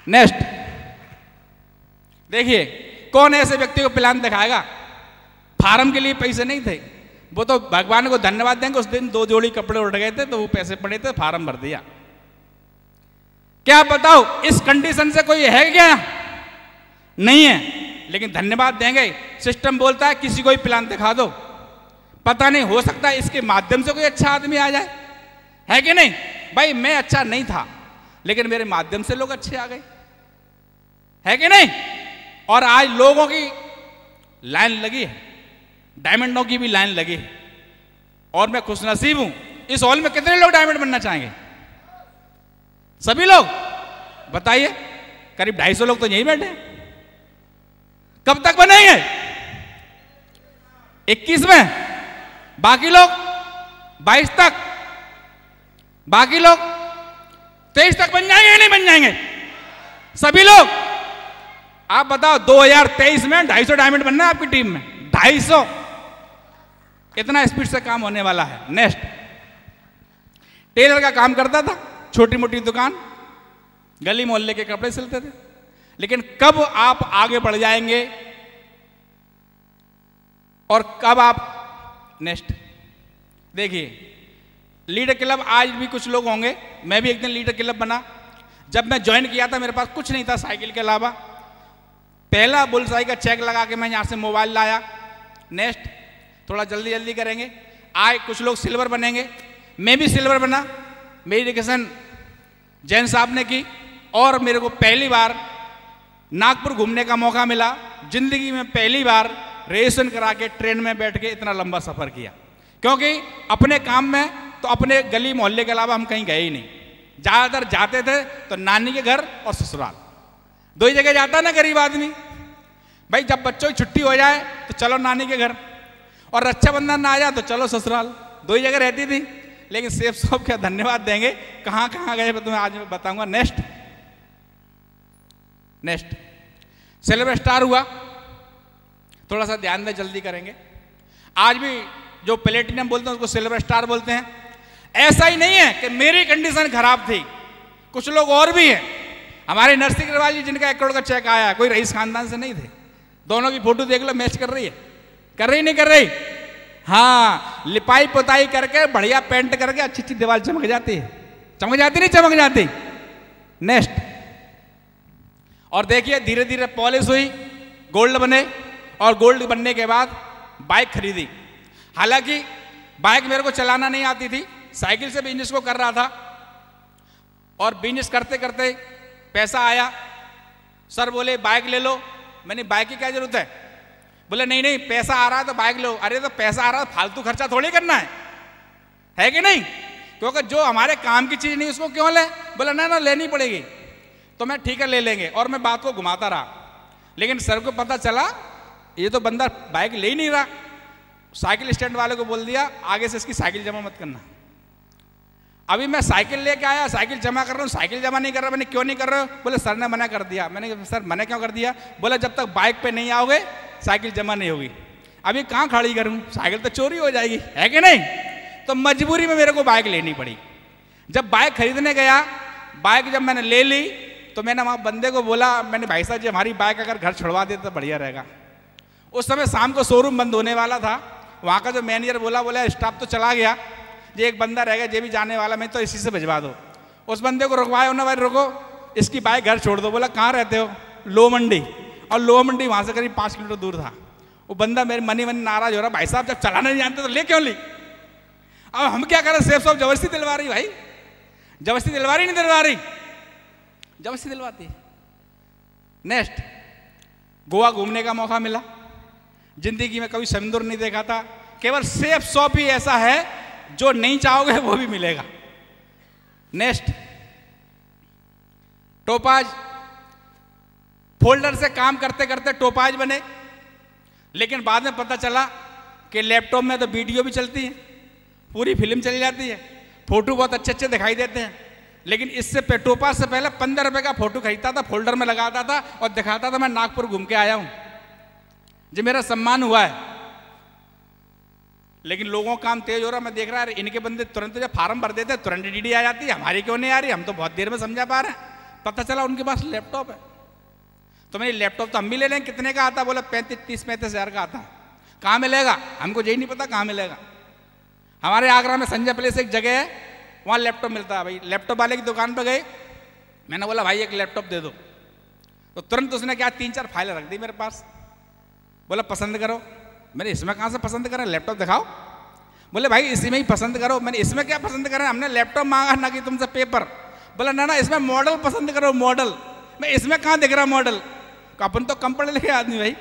Next देखिए, कौन ऐसे व्यक्ति को प्लान दिखाएगा? फार्म के लिए पैसे नहीं थे, वो तो भगवान को धन्यवाद देंगे, उस दिन 2 जोड़ी कपड़े उड़ गए थे तो वो पैसे पड़े थे, फार्म भर दिया। क्या बताओ इस कंडीशन से कोई है क्या? नहीं है, लेकिन धन्यवाद देंगे। सिस्टम बोलता है किसी को भी प्लान दिखा दो, पता नहीं हो सकता है इसके माध्यम से कोई अच्छा आदमी आ जाए, है कि नहीं? भाई मैं अच्छा नहीं था लेकिन मेरे माध्यम से लोग अच्छे आ गए, है कि नहीं? और आज लोगों की लाइन लगी है, डायमंडों की भी लाइन लगी है, और मैं खुशनसीब हूं। इस हॉल में कितने लोग डायमंड बनना चाहेंगे? सभी लोग बताइए। करीब 250 लोग तो यहीं बैठे हैं। कब तक बनेंगे? 21 में, बाकी लोग 22 तक, बाकी लोग 23 तक बन जाएंगे या नहीं बन जाएंगे? सभी लोग। आप बताओ 2023 में 250 डायमंड बनना है आपकी टीम में? 250, इतना स्पीड से काम होने वाला है। नेक्स्ट, टेलर का काम करता था, छोटी मोटी दुकान, गली मोहल्ले के कपड़े सिलते थे, लेकिन कब आप आगे बढ़ जाएंगे और कब आप नेक्स्ट देखिए, लीडर क्लब आज भी कुछ लोग होंगे, मैं भी एक दिन लीडर क्लब बना। जब मैं ज्वाइन किया था मेरे पास कुछ नहीं था साइकिल के अलावा, पहला बुलसाई का चेक लगा के मैं यहां से मोबाइल लाया। नेक्स्ट, थोड़ा जल्दी जल्दी करेंगे। आज कुछ लोग सिल्वर बनेंगे, मैं भी सिल्वर बना। मेरी एजुकेशन जैन साहब ने की और मेरे को पहली बार नागपुर घूमने का मौका मिला। जिंदगी में पहली बार रेसन करा के ट्रेन में बैठ के इतना लंबा सफर किया, क्योंकि अपने काम में तो अपने गली मोहल्ले के अलावा हम कहीं गए ही नहीं। ज्यादातर जाते थे तो नानी के घर और ससुराल, 2 ही जगह जाता ना गरीब आदमी। भाई जब बच्चों की छुट्टी हो जाए तो चलो नानी के घर, और रक्षाबंधन ना आ जाए तो चलो ससुराल, 2 ही जगह रहती थी। लेकिन सेफ साहब क्या धन्यवाद देंगे, कहां कहां गए तुम्हें आज मैं बताऊंगा। नेक्स्ट नेक्स्ट, सिल्वर स्टार हुआ, थोड़ा सा ध्यान दें, जल्दी करेंगे। आज भी जो प्लेटिनम बोलते हैं उसको सिल्वर स्टार बोलते हैं। ऐसा ही नहीं है कि मेरी कंडीशन खराब थी, कुछ लोग और भी हैं। हमारे नरसिंह अग्रवाल जी जिनका 1 करोड़ का चेक आया, कोई रईस खानदान से नहीं थे। दोनों की फोटो देख लो, मैच कर रही है, कर रही नहीं कर रही? हाँ, लिपाई पोताई करके बढ़िया पेंट करके अच्छी अच्छी दीवार चमक जाती है, चमक जाती नहीं चमक जाती? नेक्स्ट, और देखिए धीरे धीरे पॉलिश हुई, गोल्ड बने, और गोल्ड बनने के बाद बाइक खरीदी। हालांकि बाइक मेरे को चलाना नहीं आती थी, साइकिल से बिजनेस को कर रहा था, और बिजनेस करते करते पैसा आया। सर बोले बाइक ले लो। मैंने बाइक की क्या जरूरत है? बोले नहीं नहीं, पैसा आ रहा है तो बाइक लो। अरे तो पैसा आ रहा है, फालतू खर्चा थोड़ी करना है कि नहीं? क्योंकि जो हमारे काम की चीज नहीं उसको क्यों ले? बोला ना ना लेनी पड़ेगी। तो मैं ठीक है ले लेंगे, और मैं बात को घुमाता रहा। लेकिन सर को पता चला ये तो बंदा बाइक ले ही नहीं रहा। साइकिल स्टैंड वाले को बोल दिया आगे से इसकी साइकिल जमा मत करना। अभी मैं साइकिल लेके आया, साइकिल जमा कर रहा हूँ, साइकिल जमा नहीं कर रहा। मैंने क्यों नहीं कर रहे हो? बोले सर ने मना कर दिया। मैंने कहा सर मना क्यों कर दिया? बोला जब तक बाइक पे नहीं आओगे साइकिल जमा नहीं होगी। अभी कहाँ खड़ी करूँ, साइकिल तो चोरी हो जाएगी, है कि नहीं? तो मजबूरी में मेरे को बाइक लेनी पड़ी। जब बाइक खरीदने गया, बाइक जब मैंने ले ली तो मैंने वहाँ बंदे को बोला, मैंने भाई साहब जी हमारी बाइक अगर घर छुड़वा देते तो बढ़िया रहेगा। उस समय शाम को शोरूम बंद होने वाला था। वहाँ का जो मैनेजर बोला स्टाफ तो चला गया, ये एक बंदा रह गया, ये भी जाने वाला, मैं तो इसी से भिजवा दो। उस बंदे को रुकवाया, उन्होंने भाई रुको इसकी बाइक घर छोड़ दो। बोला कहाँ रहते हो? लो मंडी। और लो मंडी वहाँ से करीब 5 किलोमीटर दूर था। वो बंदा मेरे मनी नाराज हो रहा, भाई साहब जब चलाना नहीं जानते तो ले क्यों ली? अब हम क्या करें? सेफ साहब जबरदस्ती दिलवा रही, भाई जबरदस्ती दिलवा रही नहीं दिलवा रही? जबरदस्ती दिलवाती है। नेक्स्ट, गोवा घूमने का मौका मिला। जिंदगी में कभी समुद्र नहीं देखा था। केवल सेफ शॉप ही ऐसा है जो नहीं चाहोगे वो भी मिलेगा। Next, topaz. फोल्डर से काम करते करते टोपाज बने, लेकिन बाद में पता चला कि लैपटॉप में तो वीडियो भी चलती है, पूरी फिल्म चली जाती है, फोटो बहुत अच्छे अच्छे दिखाई देते हैं। लेकिन इससे टोपाज से पहले 15 रुपए का फोटो खरीदता था, फोल्डर में लगाता था और दिखाता था मैं नागपुर घूम के आया हूं, जो मेरा सम्मान हुआ है। लेकिन लोगों का काम तेज हो रहा, मैं देख रहा है इनके बंदे तुरंत जब फार्म भर देते तुरंत डीडी आ जाती है, हमारी क्यों नहीं आ रही? हम तो बहुत देर में समझा पा रहे हैं। पता चला उनके पास लैपटॉप है। तो मैंने लैपटॉप तो हम भी ले लें, कितने का आता? बोला 35-35 हज़ार का आता है। कहाँ मिलेगा? हमको यही नहीं पता कहाँ मिलेगा। हमारे आगरा में संजय प्लेस एक जगह है, वहाँ लैपटॉप मिलता है। भाई लैपटॉप वाले की दुकान पर गए, मैंने बोला भाई एक लैपटॉप दे दो। तो तुरंत उसने क्या 3-4 फाइलें रख दी मेरे पास। बोला पसंद करो। मैंने इसमें कहाँ से पसंद करें, लैपटॉप दिखाओ। बोले भाई इसी में ही पसंद करो। मैंने इसमें क्या पसंद करें, हमने लैपटॉप मांगा ना कि तुमसे पेपर। बोला ना ना इसमें मॉडल पसंद करो, मॉडल। मैं इसमें कहाँ दिख रहा मॉडल? अपन तो कम पढ़े लिखे आदमी भाई।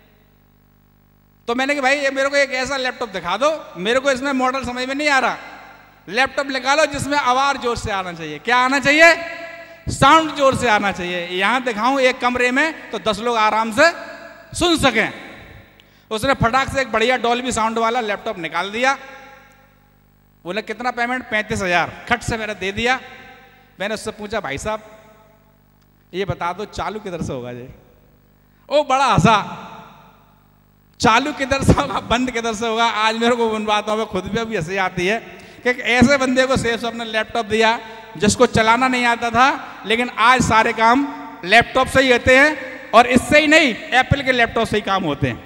तो मैंने कि भाई ये मेरे को एक ऐसा लैपटॉप दिखा दो, मेरे को इसमें मॉडल समझ में नहीं आ रहा। लैपटॉप निकालो जिसमें आवाज जोर से आना चाहिए। क्या आना चाहिए? साउंड जोर से आना चाहिए। यहां दिखाऊं एक कमरे में तो 10 लोग आराम से सुन सकें। उसने फटाक से एक बढ़िया डॉल्बी साउंड वाला लैपटॉप निकाल दिया। बोले कितना पेमेंट? 35,000। खट से मैंने दे दिया। मैंने उससे पूछा भाई साहब ये बता दो चालू किधर से होगा जी? ओ बड़ा हंसा। चालू किधर से होगा, बंद किधर से होगा? आज मेरे को उन बातों में खुद भी अभी हंसी आती है कि ऐसे बंदे को सेफ साहब ने लैपटॉप दिया जिसको चलाना नहीं आता था, लेकिन आज सारे काम लैपटॉप से ही होते हैं। और इससे ही नहीं, एप्पल के लैपटॉप से ही काम होते हैं।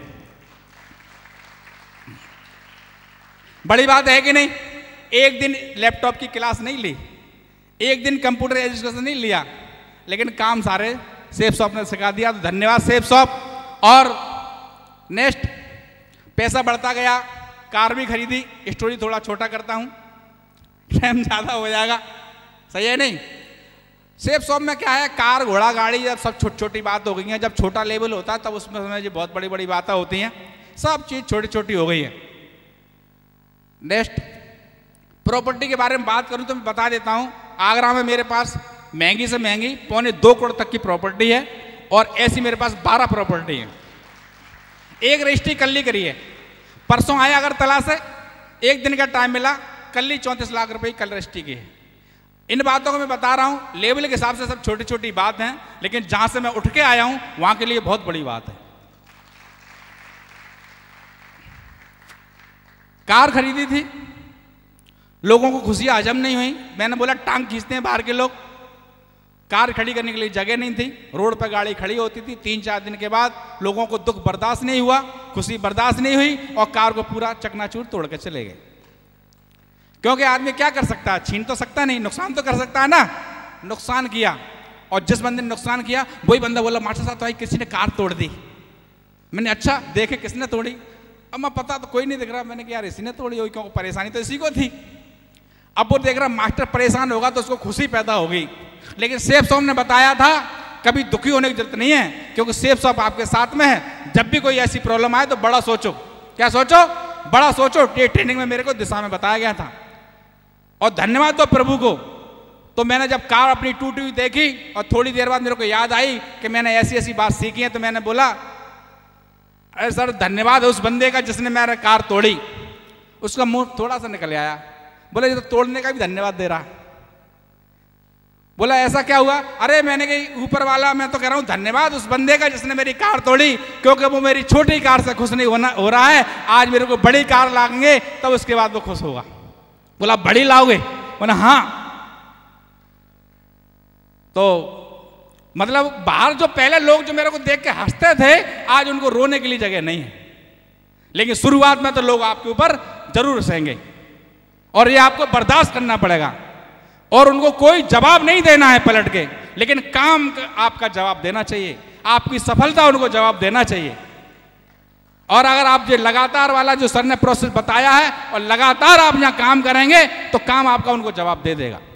बड़ी बात है कि नहीं? एक दिन लैपटॉप की क्लास नहीं ली, एक दिन कंप्यूटर एजुकेशन नहीं लिया, लेकिन काम सारे सेफ शॉप ने सिखा दिया। तो धन्यवाद सेफ शॉप। और नेक्स्ट पैसा बढ़ता गया, कार भी खरीदी। स्टोरी थोड़ा छोटा करता हूं, टाइम ज़्यादा हो जाएगा, सही है नहीं? सेफ शॉप में क्या है, कार घोड़ा गाड़ी जब सब छोटी छोटी बात हो गई हैं। जब छोटा लेवल होता है तब उसमें समझिए बहुत बड़ी बड़ी बातें होती हैं। सब चीज़ छोटी छोटी हो गई है। नेक्स्ट प्रॉपर्टी के बारे में बात करूं तो मैं बता देता हूं, आगरा में मेरे पास महंगी से महंगी 2.25 करोड़ तक की प्रॉपर्टी है। और ऐसी मेरे पास 12 प्रॉपर्टी है। एक रजिस्ट्री कल ही करी है, परसों आया अगरतला से, एक दिन का टाइम मिला, कल ही 34 लाख रुपए कल रजिस्ट्री की है। इन बातों को मैं बता रहा हूं, लेवल के हिसाब से सब छोटी छोटी बात हैं, लेकिन जहां से मैं उठ के आया हूं वहां के लिए बहुत बड़ी बात है। कार खरीदी थी, लोगों को खुशियां हजम नहीं हुई। मैंने बोला टांग खींचते हैं बाहर के लोग। कार खड़ी करने के लिए जगह नहीं थी, रोड पर गाड़ी खड़ी होती थी। 3-4 दिन के बाद लोगों को दुख बर्दाश्त नहीं हुआ, खुशी बर्दाश्त नहीं हुई, और कार को पूरा चकनाचूर तोड़ के चले गए। क्योंकि आदमी क्या कर सकता है, छीन तो सकता नहीं, नुकसान तो कर सकता है ना। नुकसान किया, और जिस बंदे ने नुकसान किया वही बंदा बोला मास्टर साहब तो भाई किसी ने कार तोड़ दी। मैंने अच्छा देखे किसने तोड़ी? अब मैं पता तो कोई नहीं दिख रहा। मैंने कहा यार इसी ने तोड़ी होगी, क्योंकि परेशानी तो इसी को थी। अब वो देख रहा मास्टर परेशान होगा तो उसको खुशी पैदा होगी। लेकिन सेफ शॉप ने बताया था कभी दुखी होने की जरूरत नहीं है, क्योंकि सेफ शॉप आपके साथ में है। जब भी कोई ऐसी प्रॉब्लम आए तो बड़ा सोचो। क्या सोचो? बड़ा सोचो। ये ट्रेनिंग में मेरे को दिशा में बताया गया था। और धन्यवाद तो प्रभु को। तो मैंने जब कार अपनी टूटी हुई देखी और थोड़ी देर बाद मेरे को याद आई कि मैंने ऐसी ऐसी बात सीखी है, तो मैंने बोला अरे सर धन्यवाद उस बंदे का जिसने मेरा कार तोड़ी। उसका मुंह थोड़ा सा निकल आया। बोला ये तो तोड़ने का भी धन्यवाद दे रहा। बोला ऐसा क्या हुआ? अरे मैंने कही ऊपर वाला, मैं तो कह रहा हूं धन्यवाद उस बंदे का जिसने मेरी कार तोड़ी, क्योंकि वो मेरी छोटी कार से खुश नहीं हो रहा है। आज मेरे को बड़ी कार लाएंगे तब उसके बाद वो खुश होगा। बोला बड़ी लाओगे? बोला हाँ। तो मतलब बाहर जो पहले लोग जो मेरे को देख के हंसते थे, आज उनको रोने के लिए जगह नहीं है। लेकिन शुरुआत में तो लोग आपके ऊपर जरूर हंसेंगे, और ये आपको बर्दाश्त करना पड़ेगा। और उनको कोई जवाब नहीं देना है पलट के, लेकिन काम आपका जवाब देना चाहिए, आपकी सफलता उनको जवाब देना चाहिए। और अगर आप ये लगातार वाला जो सर ने प्रोसेस बताया है और लगातार आप यहाँ काम करेंगे तो काम आपका उनको जवाब दे देगा।